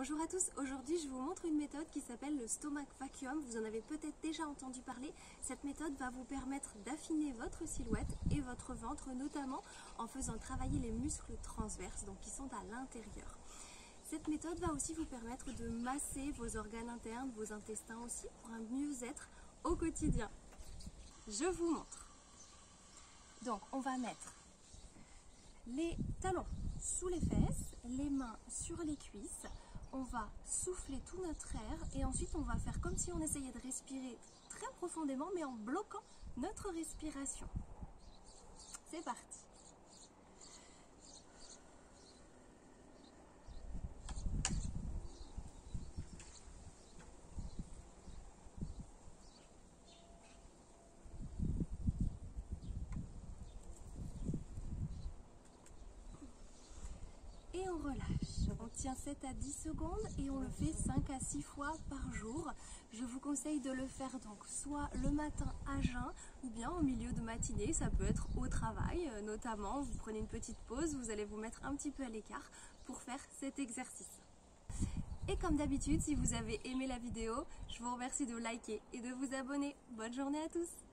Bonjour à tous, aujourd'hui je vous montre une méthode qui s'appelle le stomach vacuum. Vous en avez peut-être déjà entendu parler. Cette méthode va vous permettre d'affiner votre silhouette et votre ventre, notamment en faisant travailler les muscles transverses, donc qui sont à l'intérieur. Cette méthode va aussi vous permettre de masser vos organes internes, vos intestins aussi, pour un mieux-être au quotidien. Je vous montre. Donc on va mettre les talons sous les fesses, les mains sur les cuisses. On va souffler tout notre air et ensuite on va faire comme si on essayait de respirer très profondément mais en bloquant notre respiration. C'est parti. Et on relâche. On tient 7 à 10 secondes et on le fait 5 à 6 fois par jour. Je vous conseille de le faire donc soit le matin à jeun ou bien au milieu de matinée. Ça peut être au travail notamment. Vous prenez une petite pause, vous allez vous mettre un petit peu à l'écart pour faire cet exercice. Et comme d'habitude, si vous avez aimé la vidéo, je vous remercie de liker et de vous abonner. Bonne journée à tous!